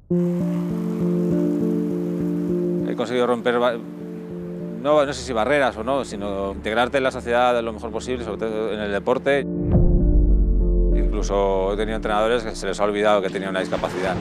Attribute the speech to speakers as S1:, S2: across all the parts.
S1: He conseguido romper, no sé si barreras o no, sino integrarte en la sociedad lo mejor posible, sobre todo en el deporte. Incluso he tenido entrenadores que se les ha olvidado que tenían una discapacidad.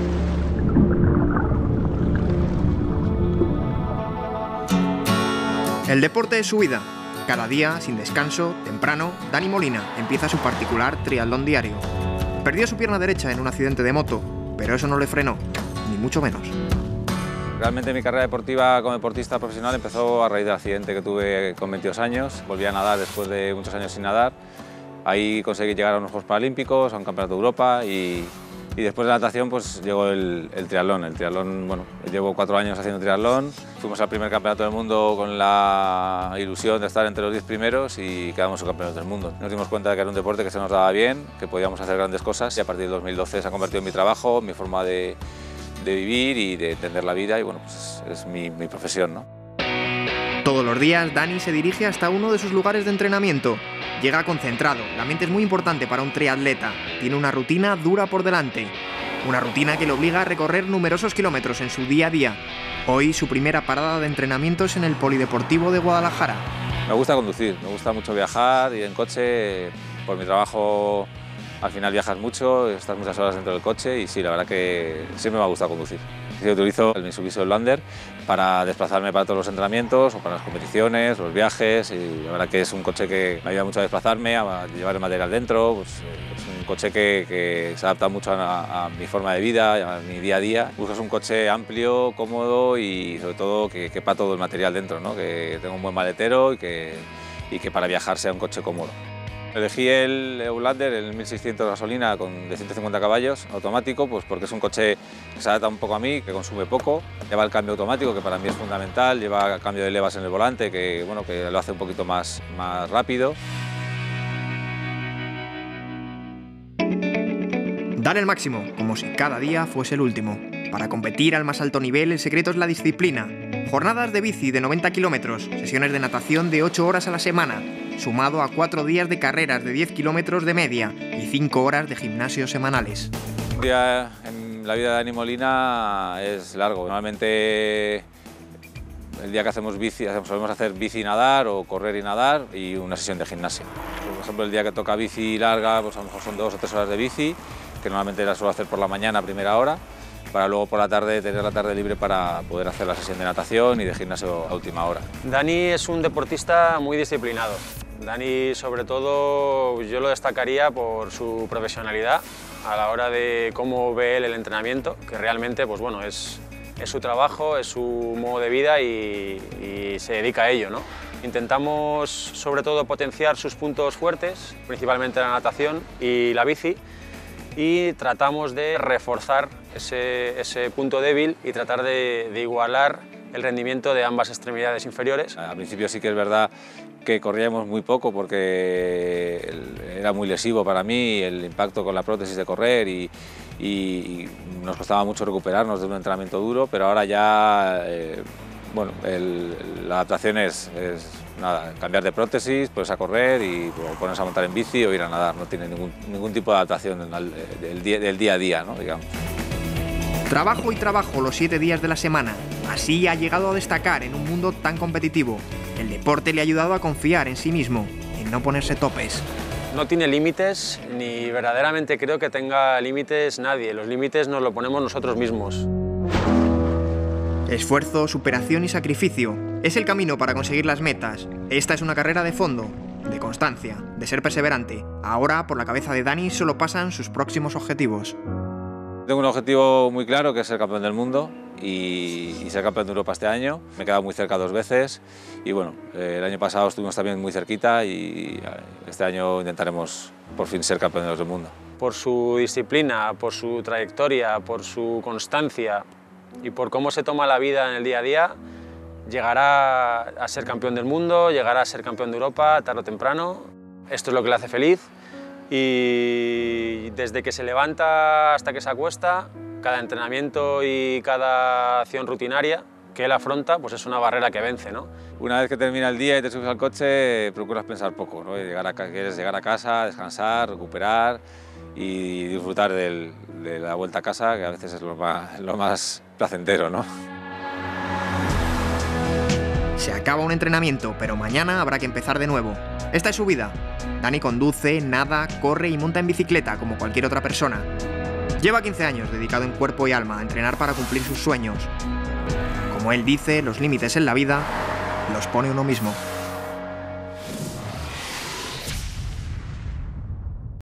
S2: El deporte es su vida. Cada día, sin descanso, temprano, Dani Molina empieza su particular triatlón diario. Perdió su pierna derecha en un accidente de moto, pero eso no le frenó, ni mucho menos.
S1: Realmente mi carrera deportiva como deportista profesional empezó a raíz del accidente que tuve con 22 años. Volví a nadar después de muchos años sin nadar. Ahí conseguí llegar a unos Juegos Paralímpicos, a un Campeonato de Europa y después de la natación pues llegó el triatlón. El triatlón, bueno, llevo 4 años haciendo triatlón. Fuimos al primer Campeonato del Mundo con la ilusión de estar entre los 10 primeros y quedamos subcampeones del mundo. Nos dimos cuenta de que era un deporte que se nos daba bien, que podíamos hacer grandes cosas y a partir del 2012 se ha convertido en mi trabajo, mi forma de vivir y de entender la vida y bueno, pues es mi profesión, ¿no?
S2: Todos los días Dani se dirige hasta uno de sus lugares de entrenamiento. Llega concentrado, la mente es muy importante para un triatleta. Tiene una rutina dura por delante. Una rutina que le obliga a recorrer numerosos kilómetros en su día a día. Hoy su primera parada de entrenamiento es en el Polideportivo de Guadalajara.
S1: Me gusta conducir, me gusta mucho viajar y en coche, por mi trabajo al final viajas mucho, estás muchas horas dentro del coche y sí, la verdad que siempre me ha gustado conducir. Yo utilizo el Mitsubishi Outlander para desplazarme para todos los entrenamientos o para las competiciones, los viajes y la verdad que es un coche que me ayuda mucho a desplazarme, a llevar el material dentro, pues, es un coche que se adapta mucho a mi forma de vida, a mi día a día. Buscas un coche amplio, cómodo y sobre todo que quepa todo el material dentro, ¿no? Que tenga un buen maletero y que para viajar sea un coche cómodo. Elegí el Outlander, el 1600 gasolina de 150 caballos, automático, pues porque es un coche que se adapta un poco a mí, que consume poco, lleva el cambio automático, que para mí es fundamental, lleva cambio de levas en el volante, que, bueno, que lo hace un poquito más rápido.
S2: Dar el máximo, como si cada día fuese el último. Para competir al más alto nivel, el secreto es la disciplina. Jornadas de bici de 90 kilómetros, sesiones de natación de 8 horas a la semana, sumado a 4 días de carreras de 10 kilómetros de media y 5 horas de gimnasio semanales.
S1: Un día en la vida de Dani Molina es largo. Normalmente el día que hacemos bici, solemos hacer bici y nadar o correr y nadar y una sesión de gimnasio. Por ejemplo, el día que toca bici larga, pues a lo mejor son 2 o 3 horas de bici, que normalmente la suelo hacer por la mañana a primera hora, para luego por la tarde tener la tarde libre para poder hacer la sesión de natación y de gimnasio a última hora.
S3: Dani es un deportista muy disciplinado. Dani, sobre todo, yo lo destacaría por su profesionalidad a la hora de cómo ve él el entrenamiento, que realmente pues, bueno, es su trabajo, es su modo de vida y se dedica a ello, ¿no? Intentamos, sobre todo, potenciar sus puntos fuertes, principalmente la natación y la bici, y tratamos de reforzar ese punto débil y tratar de igualar el rendimiento de ambas extremidades inferiores.
S1: Al principio sí que es verdad que corríamos muy poco porque era muy lesivo para mí el impacto con la prótesis de correr y nos costaba mucho recuperarnos de un entrenamiento duro, pero ahora ya bueno, la adaptación es nada, cambiar de prótesis, pues a correr y ponerse a montar en bici o ir a nadar, no tiene ningún tipo de adaptación del día a día, ¿no? Digamos.
S2: Trabajo y trabajo los 7 días de la semana. Así ha llegado a destacar en un mundo tan competitivo. El deporte le ha ayudado a confiar en sí mismo, en no ponerse topes.
S3: No tiene límites, ni verdaderamente creo que tenga límites nadie. Los límites nos los ponemos nosotros mismos.
S2: Esfuerzo, superación y sacrificio. Es el camino para conseguir las metas. Esta es una carrera de fondo, de constancia, de ser perseverante. Ahora, por la cabeza de Dani, solo pasan sus próximos objetivos.
S1: Tengo un objetivo muy claro, que es ser campeón del mundo y ser campeón de Europa este año. Me he quedado muy cerca 2 veces y bueno, el año pasado estuvimos también muy cerquita y este año intentaremos por fin ser campeones del mundo.
S3: Por su disciplina, por su trayectoria, por su constancia y por cómo se toma la vida en el día a día, llegará a ser campeón del mundo, llegará a ser campeón de Europa tarde o temprano. Esto es lo que le hace feliz. Y desde que se levanta hasta que se acuesta, cada entrenamiento y cada acción rutinaria que él afronta, pues es una barrera que vence, ¿no?
S1: Una vez que termina el día y te subes al coche, procuras pensar poco, ¿no? Quieres llegar a casa, descansar, recuperar y disfrutar de la vuelta a casa, que a veces es lo más placentero, ¿no?
S2: Se acaba un entrenamiento, pero mañana habrá que empezar de nuevo. Esta es su vida. Dani conduce, nada, corre y monta en bicicleta como cualquier otra persona. Lleva 15 años dedicado en cuerpo y alma a entrenar para cumplir sus sueños. Como él dice, los límites en la vida los pone uno mismo.